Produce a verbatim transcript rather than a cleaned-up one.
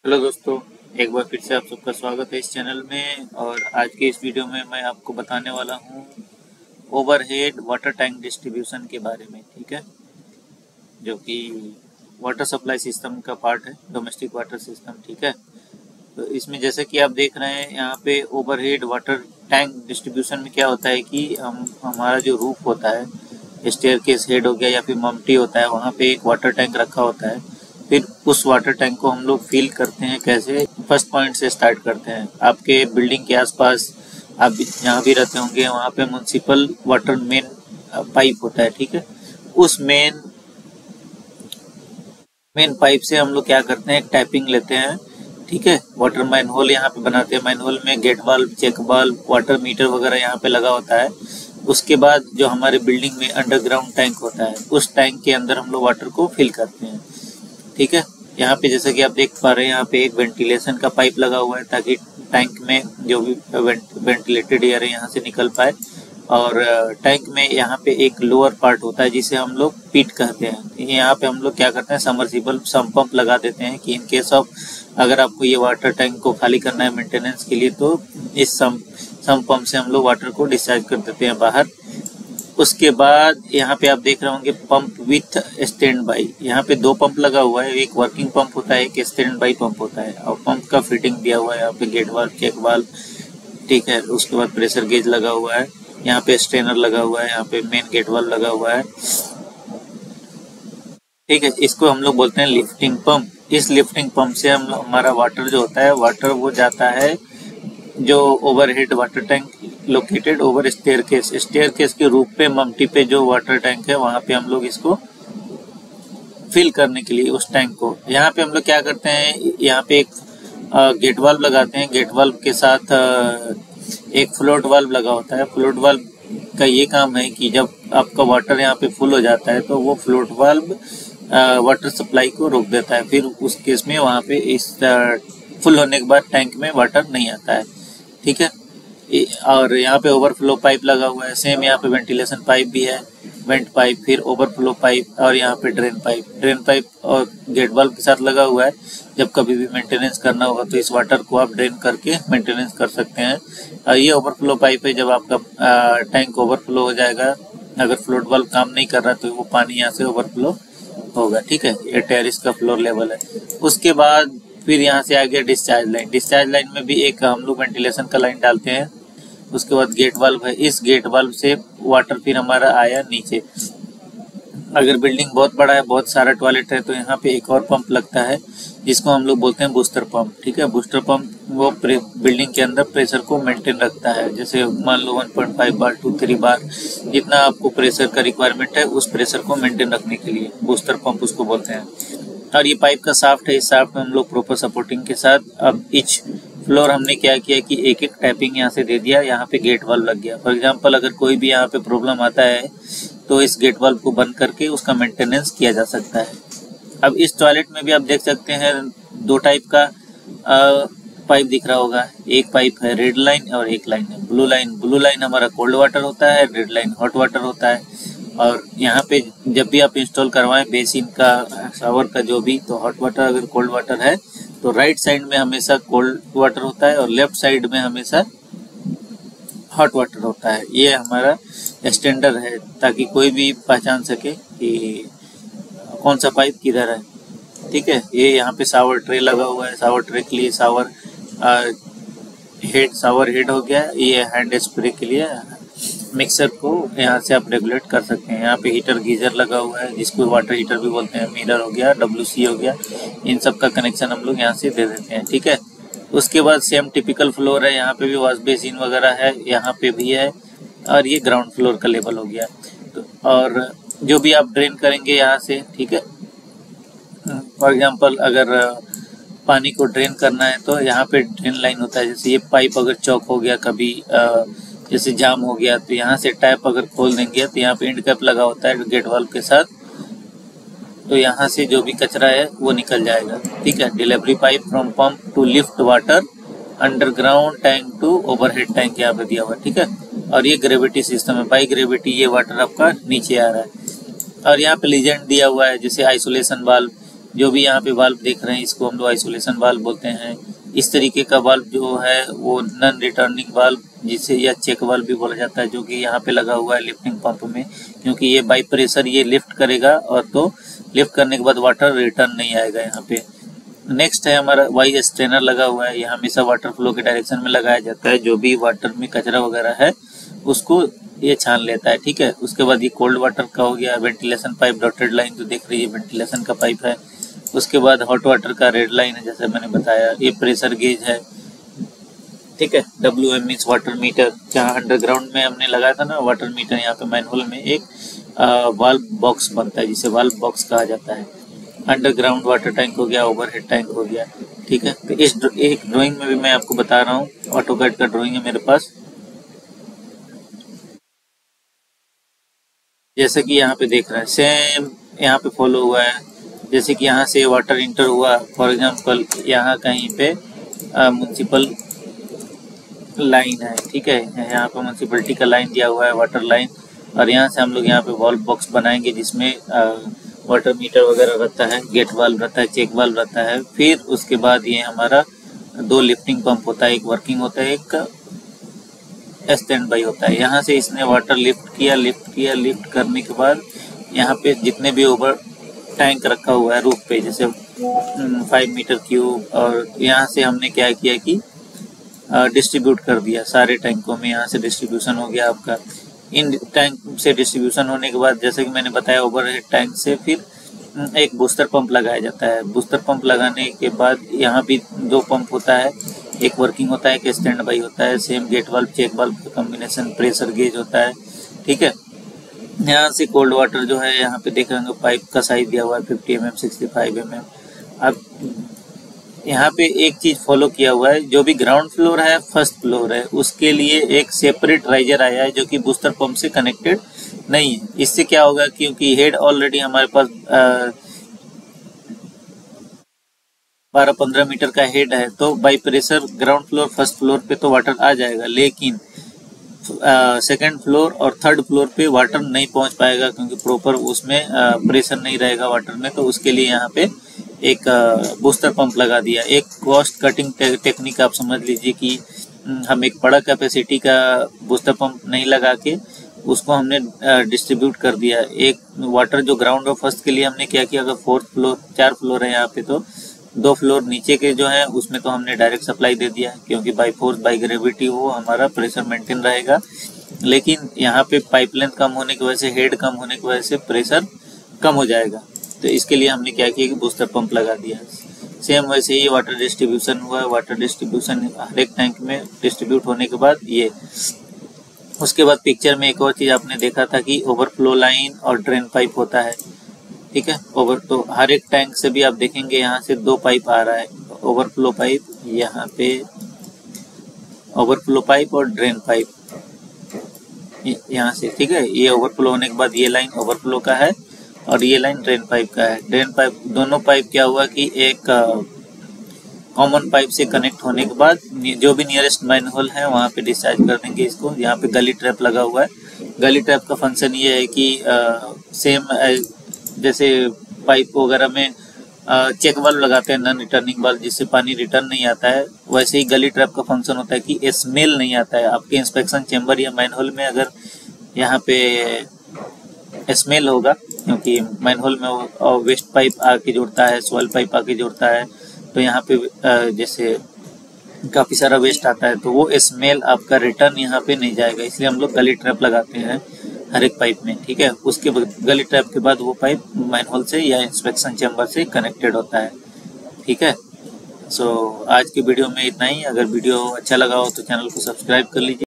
Hello दोस्तों, एक बार फिर से आप सबका स्वागत है इस चैनल में। और आज के इस वीडियो में मैं आपको बताने वाला हूँ ओवरहेड वाटर टैंक डिस्ट्रीब्यूशन के बारे में। ठीक है, जो कि वाटर सप्लाई सिस्टम का पार्ट है, डोमेस्टिक वाटर सिस्टम। ठीक है, तो इसमें जैसे कि आप देख रहे हैं यहाँ पे ओवरहेड वाटर टैंक डिस्ट्रीब्यूशन में क्या होता है कि हम हमारा जो रूफ होता है, स्टेयरकेस हेड हो गया या फिर मम्टी होता है, वहाँ पे एक वाटर टैंक रखा होता है। फिर उस वाटर टैंक को हम लोग फिल करते हैं। कैसे? फर्स्ट पॉइंट से स्टार्ट करते हैं। आपके बिल्डिंग के आसपास आप जहाँ भी रहते होंगे वहाँ पे म्युनिसिपल वाटर मेन पाइप होता है। ठीक है, उस मेन मेन पाइप से हम लोग क्या करते हैं, एक टैपिंग लेते हैं। ठीक है, वाटर मैन होल यहाँ पे बनाते हैं। मैन होल में gate valve, check valve, water meter वगैरह यहाँ पे लगा होता है। उसके बाद जो हमारे बिल्डिंग में अंडरग्राउंड टैंक होता है, उस टैंक के अंदर हम लोग वाटर को फिल करते हैं। ठीक है, यहाँ पे जैसा कि आप देख पा रहे हैं, यहाँ पे एक वेंटिलेशन का पाइप लगा हुआ है ताकि टैंक में जो भी वेंटिलेटेड एयर है यहाँ से निकल पाए। और टैंक में यहाँ पे एक लोअर पार्ट होता है जिसे हम लोग पिट कहते हैं। यहाँ पे हम लोग क्या करते हैं, समर्सिबल सम पंप लगा देते हैं कि इन केस ऑफ अगर आपको ये वाटर टैंक को खाली करना है मेंटेनेंस के लिए, तो इस सम सम पंप से हम लोग वाटर को डिस्चार्ज कर देते हैं बाहर। उसके बाद यहाँ पे आप देख रहे होंगे पंप विथ स्टैंड बाई। यहाँ पे दो पंप लगा हुआ है, एक वर्किंग पंप होता है, एक स्टैंड बाई पंप होता है। और पंप का फिटिंग दिया हुआ है यहाँ पे गेट वाल्व, चेक वाल्व। ठीक है, उसके बाद प्रेशर गेज लगा हुआ है, यहाँ पे स्ट्रेनर लगा हुआ है, यहाँ पे मेन गेट वाल्व लगा हुआ है। ठीक है, इसको हम लोग बोलते हैं लिफ्टिंग पंप। इस लिफ्टिंग पंप से हम हमारा वाटर जो होता है, वाटर वो जाता है जो overhead water tank located over staircase staircase के रूप पे मम्टी पे जो वाटर टैंक है, वहाँ पे हम लोग इसको फिल करने के लिए उस टैंक को, यहाँ पे हम लोग क्या करते हैं, यहाँ पे एक गेट वाल्व लगाते हैं। गेट वाल्व के साथ आ, एक फ्लोट वाल्व लगा होता है। फ्लोट वाल्व का ये काम है कि जब आपका वाटर यहाँ पे फुल हो जाता है तो वो फ्लोट वाल्व वाटर सप्लाई को रोक देता है। फिर उस केस में वहाँ पे इस फुल होने के बाद टैंक में वाटर नहीं आता है। ठीक है, और यहाँ पे ओवरफ्लो पाइप लगा हुआ है। सेम यहाँ पे वेंटिलेशन पाइप भी है, वेंट पाइप, फिर ओवरफ्लो पाइप, और यहाँ पे ड्रेन पाइप। ड्रेन पाइप और गेट वाल्व के साथ लगा हुआ है। जब कभी भी मेंटेनेंस करना होगा तो इस वाटर को आप ड्रेन करके मेंटेनेंस कर सकते हैं। और ये ओवरफ्लो पाइप है, जब आपका टैंक ओवरफ्लो हो जाएगा, अगर फ्लोट वाल्व काम नहीं कर रहा तो वो पानी यहाँ से ओवरफ्लो होगा। ठीक है, ये टेरिस का फ्लोर लेवल है। उसके बाद फिर यहाँ से आ गया डिस्चार्ज लाइन। डिस्चार्ज लाइन में भी एक हम लोग वेंटिलेशन का लाइन डालते हैं। उसके बाद गेट वाल्व है, इस गेट वाल्व से वाटर फिर हमारा आया नीचे। अगर बिल्डिंग बहुत बड़ा है, बहुत सारा टॉयलेट है, तो यहाँ पे एक और पंप लगता है जिसको हम लोग बोलते हैं बूस्टर पंप। ठीक है, बूस्टर पंप वो बिल्डिंग के अंदर प्रेशर को मेंटेन रखता है। जैसे मान लो one point five bar two three bar जितना आपको प्रेशर का रिक्वायरमेंट है, उस प्रेशर को मेंटेन रखने के लिए बूस्टर पंप उसको बोलते हैं। और ये पाइप का शाफ्ट है, इस शाफ्ट में हम लोग प्रॉपर सपोर्टिंग के साथ, अब इच फ्लोर हमने क्या किया कि एक एक टैपिंग यहाँ से दे दिया, यहाँ पे गेट वाल्व लग गया। फॉर एग्जांपल अगर कोई भी यहाँ पे प्रॉब्लम आता है तो इस गेट वाल्व को बंद करके उसका मेंटेनेंस किया जा सकता है। अब इस टॉयलेट में भी आप देख सकते हैं दो टाइप का आ, पाइप दिख रहा होगा। एक पाइप है रेड लाइन और एक लाइन है ब्लू लाइन। ब्लू लाइन हमारा कोल्ड वाटर होता है, रेड लाइन हॉट वाटर होता है। और यहाँ पे जब भी आप इंस्टॉल करवाएं बेसिन का, शावर का, जो भी, तो हॉट वाटर अगर कोल्ड वाटर है तो राइट साइड में हमेशा कोल्ड वाटर होता है और लेफ्ट साइड में हमेशा हॉट वाटर होता है। ये हमारा स्टैंडर्ड है ताकि कोई भी पहचान सके कि कौन सा पाइप किधर है। ठीक है, ये यहाँ पे शावर ट्रे लगा हुआ है। शावर ट्रे के लिए शावर हेड शावर हेड हो गया। ये हैंड स्प्रे के लिए मिक्सर को यहाँ से आप रेगुलेट कर सकते हैं। यहाँ पे हीटर गीजर लगा हुआ है जिसको वाटर हीटर भी बोलते हैं। मिरर हो गया, डब्ल्यू सी हो गया, इन सब का कनेक्शन हम लोग यहाँ से दे देते हैं। ठीक है, उसके बाद सेम टिपिकल फ्लोर है, यहाँ पे भी वॉश बेसिन वगैरह है, यहाँ पे भी है। और ये ग्राउंड फ्लोर का लेवल हो गया। तो और जो भी आप ड्रेन करेंगे यहाँ से, ठीक है, फॉर एग्जाम्पल अगर पानी को ड्रेन करना है तो यहाँ पे ड्रेन लाइन होता है। जैसे ये पाइप अगर चौक हो गया, कभी आ, जैसे जाम हो गया, तो यहाँ से टैप अगर खोल देंगे तो यहाँ पे एंड कैप लगा होता है गेट वाल्व के साथ, तो यहाँ से जो भी कचरा है वो निकल जाएगा। ठीक है, delivery pipe from pump to lift water underground tank to overhead tank यहाँ पे दिया हुआ है। ठीक है, और ये ग्रेविटी सिस्टम है, बाई ग्रेविटी ये वाटर आपका नीचे आ रहा है। और यहाँ पे लीजेंड दिया हुआ है, जैसे आइसोलेशन वाल्व, जो भी यहाँ पे वाल्व देख रहे हैं इसको हम लोग आइसोलेशन वाल्व बोलते हैं। इस तरीके का वाल्व जो है वो नॉन रिटर्निंग वाल्व जिसे या चेक वाल्व भी बोला जाता है, जो कि यहाँ पे लगा हुआ है लिफ्टिंग पंप में, क्योंकि ये बाई प्रेशर ये लिफ्ट करेगा और तो लिफ्ट करने के बाद वाटर रिटर्न नहीं आएगा यहाँ पे। नेक्स्ट है हमारा वाई स्ट्रेनर लगा हुआ है, ये हमेशा वाटर फ्लो के डायरेक्शन में लगाया जाता है। जो भी वाटर में कचरा वगैरह है उसको ये छान लेता है, ठीक है। उसके बाद ये कोल्ड वाटर का हो गया। वेंटिलेशन पाइप डॉटेड लाइन जो देख रही है वेंटिलेशन का पाइप है। उसके बाद हॉट वाटर का रेड लाइन है, जैसे मैंने बताया। ये प्रेशर गेज है, ठीक है। W M means water meter, जहाँ अंडरग्राउंड में हमने लगाया था ना वाटर मीटर, यहाँ पे मैनहोल में एक वाल्व बॉक्स बनता है जिसे वाल्व बॉक्स कहा जाता है। अंडरग्राउंड वाटर टैंक हो गया, ओवरहेड टैंक हो गया, ठीक है। तो इस एक ड्राइंग में भी मैं आपको बता रहा हूँ, ऑटोकैड का ड्राइंग है मेरे पास। जैसे कि यहाँ पे देख रहे हैं सेम यहाँ पे फॉलो हुआ है। जैसे कि यहाँ से वाटर इंटर हुआ, फॉर एग्जांपल यहाँ कहीं पे म्युनिसिपल लाइन है, ठीक है। यहाँ पे म्युनिसिपलिटी का लाइन दिया हुआ है, वाटर लाइन, और यहाँ से हम लोग यहाँ पे वाल्व बॉक्स बनाएंगे जिसमें वाटर मीटर वगैरह रहता है, गेट वाल्व रहता है, चेक वाल्व रहता है। फिर उसके बाद ये हमारा दो लिफ्टिंग पंप होता है, एक वर्किंग होता है, एक स्टैंड बाई होता है। यहाँ से इसने वाटर लिफ्ट किया, लिफ्ट किया, लिफ्ट करने के बाद यहाँ पे जितने भी ओवर टैंक रखा हुआ है रूफ पे, जैसे फाइव मीटर क्यूब, और यहाँ से हमने क्या किया कि डिस्ट्रीब्यूट कर दिया सारे टैंकों में। यहाँ से डिस्ट्रीब्यूशन हो गया आपका। इन टैंक से डिस्ट्रीब्यूशन होने के बाद जैसे कि मैंने बताया ओवरहेड टैंक से फिर एक बूस्टर पंप लगाया जाता है। बूस्टर पंप लगाने के बाद यहाँ भी दो पंप होता है, एक वर्किंग होता है, एक स्टैंड बाई होता है। Same gate valve check valve का कॉम्बिनेशन प्रेशर गेज होता है, ठीक है। यहाँ से कोल्ड वाटर जो है यहाँ पे देख रहे होंगे पाइप का साइज दिया हुआ है fifty M M, sixty five M M. अब यहाँ पे एक चीज फॉलो किया हुआ है, जो भी ग्राउंड फ्लोर है फर्स्ट फ्लोर है उसके लिए एक सेपरेट राइजर आया है जो कि बूस्टर पंप से कनेक्टेड नहीं है। इससे क्या होगा, क्योंकि हेड ऑलरेडी हमारे पास बारह पंद्रह मीटर का हेड है, तो by pressure ground floor first floor पे तो वाटर आ जाएगा, लेकिन सेकंड फ्लोर और थर्ड फ्लोर पे वाटर नहीं पहुंच पाएगा, क्योंकि प्रॉपर उसमें प्रेशर नहीं रहेगा वाटर में। तो उसके लिए यहाँ पे एक बूस्टर पंप लगा दिया। एक कॉस्ट कटिंग टे, टेक्निक आप समझ लीजिए कि हम एक बड़ा कैपेसिटी का बूस्टर पंप नहीं लगा के उसको हमने डिस्ट्रीब्यूट कर दिया। एक वाटर जो ग्राउंड और फर्स्ट के लिए हमने क्या किया, अगर फोर्थ फ्लोर चार फ्लोर है यहाँ पे, तो दो फ्लोर नीचे के जो है उसमें तो हमने डायरेक्ट सप्लाई दे दिया, क्योंकि बाई फोर्स बाई ग्रेविटी वो हमारा प्रेशर मेंटेन रहेगा। लेकिन यहाँ पे पाइप लेंथ कम होने की वजह से, हेड कम होने की वजह से प्रेशर कम हो जाएगा। तो इसके लिए हमने क्या किया कि बूस्टर पंप लगा दिया। सेम वैसे ही वाटर डिस्ट्रीब्यूशन हुआ है। वाटर डिस्ट्रीब्यूशन हर एक टैंक में डिस्ट्रीब्यूट होने के बाद ये, उसके बाद पिक्चर में एक और चीज़ आपने देखा था कि ओवरफ्लो लाइन और ड्रेन पाइप होता है, ठीक है। ओवर तो हर एक टैंक से भी आप देखेंगे यहाँ से दो पाइप आ रहा है, ओवरफ्लो पाइप यहाँ पे, ओवरफ्लो पाइप और ड्रेन पाइप यहाँ से, ठीक है। ये ओवरफ्लो होने के बाद ये लाइन ओवरफ्लो का है और ये लाइन ड्रेन पाइप का है। ड्रेन पाइप, दोनों पाइप क्या हुआ कि एक कॉमन पाइप से कनेक्ट होने के बाद जो भी नियरेस्ट मैनहोल है वहाँ पे डिस्चार्ज कर देंगे इसको। यहाँ पे गली ट्रैप लगा हुआ है। गली ट्रैप का फंक्शन ये है कि आ, सेम जैसे पाइप वगैरह में चेक वाल्व लगाते हैं, नॉन रिटर्निंग वाल्व, जिससे पानी रिटर्न नहीं आता है, वैसे ही गली ट्रैप का फंक्शन होता है कि स्मेल नहीं आता है आपके इंस्पेक्शन चेंबर या मैनहोल में। अगर यहाँ पे स्मेल होगा, क्योंकि मैनहोल में वो वेस्ट पाइप आके जुड़ता है, सॉइल पाइप आके जुड़ता है, तो यहाँ पे जैसे काफ़ी सारा वेस्ट आता है, तो वो स्मेल आपका रिटर्न यहाँ पे नहीं जाएगा। इसलिए हम लोग गली ट्रैप लगाते हैं हर एक पाइप में, ठीक है। उसके गली ट्रैप के बाद वो पाइप मैनहोल से या इंस्पेक्शन चैम्बर से कनेक्टेड होता है, ठीक है। सो so, आज की वीडियो में इतना ही। अगर वीडियो अच्छा लगा हो तो चैनल को सब्सक्राइब कर लीजिए।